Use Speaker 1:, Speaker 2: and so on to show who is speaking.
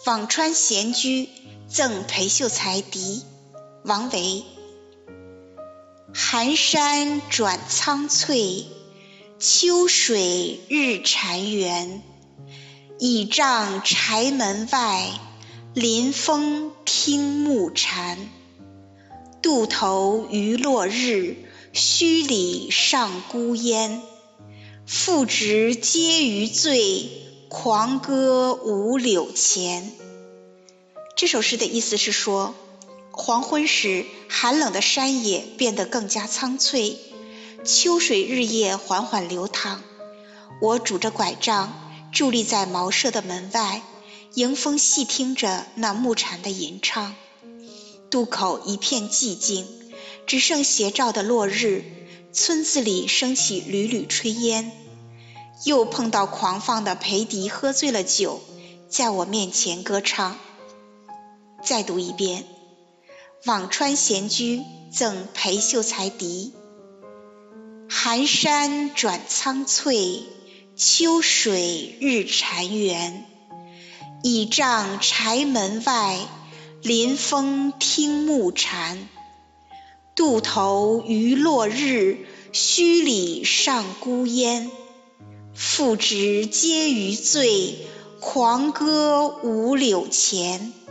Speaker 1: 辋川闲居赠裴秀才笛，王维。寒山转苍翠，秋水日潺湲。倚杖柴门外，临风听暮蝉。渡头余落日，墟里上孤烟。复值嗟余醉，狂歌五柳前。这首诗的意思是说，黄昏时寒冷的山野变得更加苍翠，秋水日夜缓缓流淌。我拄着拐杖伫立在茅舍的门外，迎风细听着那暮蝉的吟唱。渡口一片寂静，只剩斜照的落日，村子里升起缕缕炊烟。又碰到狂放的裴迪喝醉了酒，在我面前歌唱。再读一遍，辋川闲居赠裴秀才笛。寒山转苍翠，秋水日潺湲。倚杖柴门外，临风听暮蝉。渡头余落日，墟里上孤烟。复值嗟余醉，狂歌五柳前。